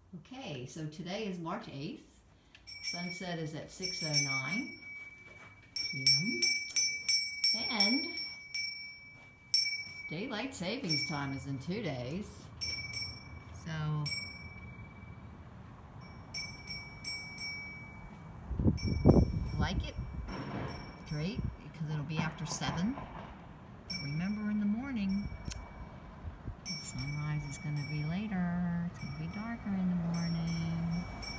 Okay, so today is March 8th. Sunset is at 6:09 p.m. And daylight savings time is in 2 days. So like it, great, because it'll be after 7. But remember, in the morning, the sunrise is going to be later. It's going to be darker in the morning.